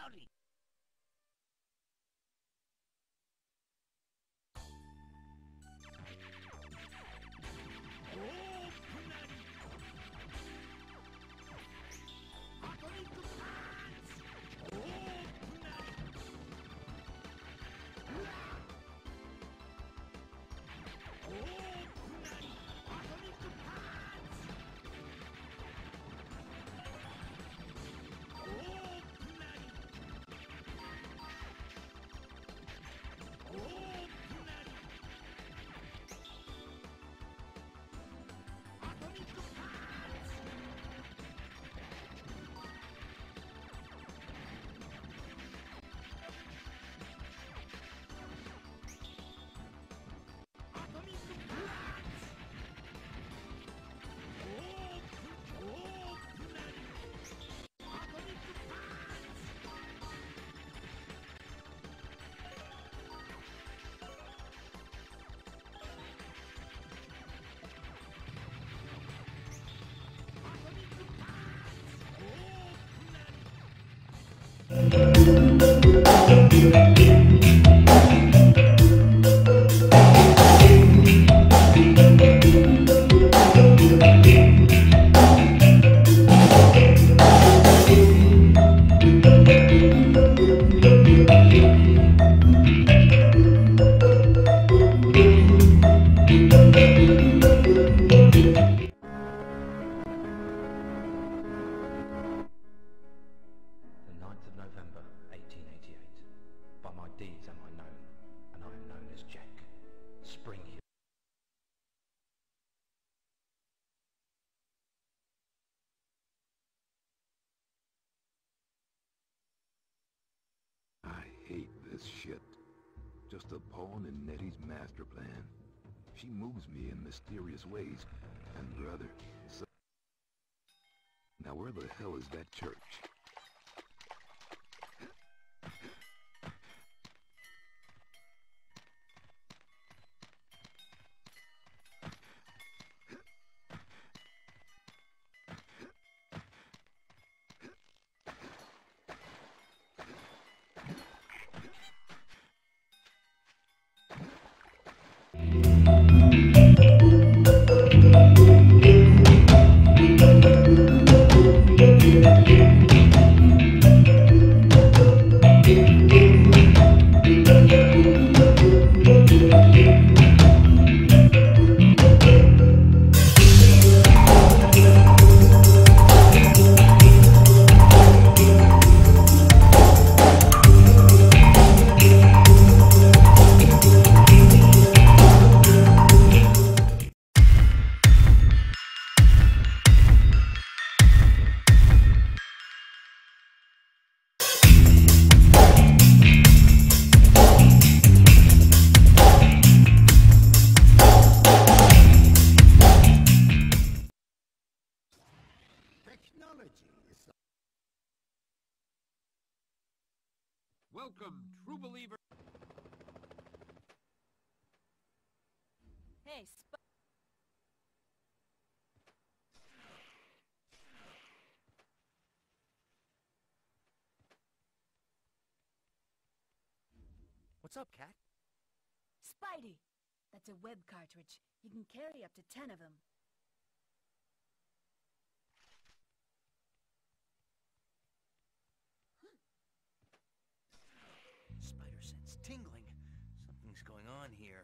hurry. November 1888. By my deeds am I known, and I am known as Jack. Spring Hill. I hate this shit. Just a pawn in Nettie's master plan. She moves me in mysterious ways, and brother, so... Now where the hell is that church? Welcome, true believer. Hey, What's up, Cat? Spidey! That's a web cartridge. You can carry up to 10 of them. Spider sense tingling. Something's going on here.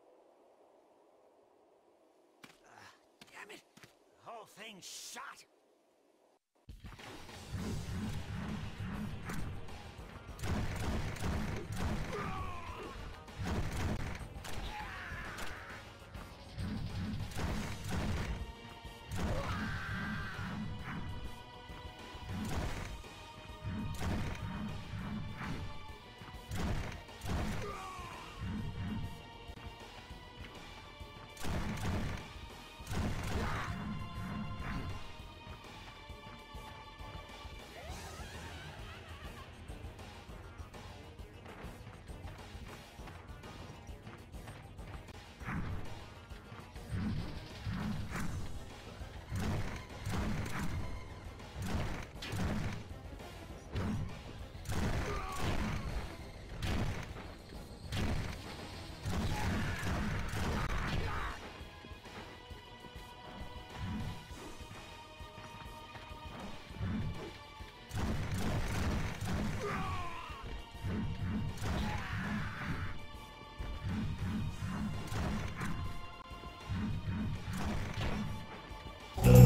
Damn it! The whole thing's shot!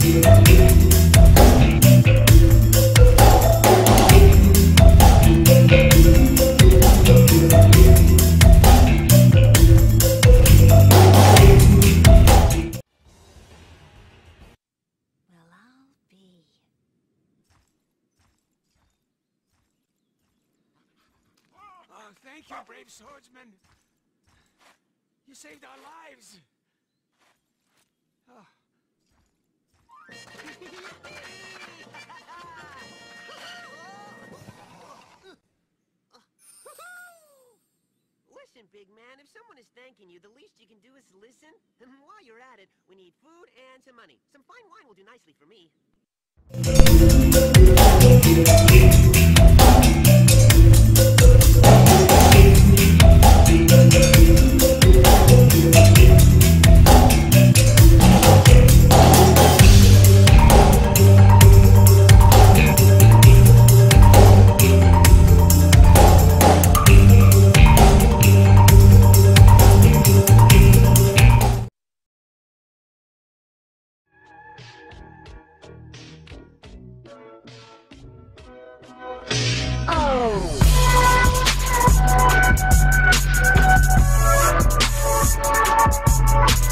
Well, I'll be. Oh, thank you, brave swordsman. You saved our lives. Oh. Listen, big man, if someone is thanking you, the least you can do is listen. And while you're at it, we need food and some money. Some fine wine will do nicely for me. Oh!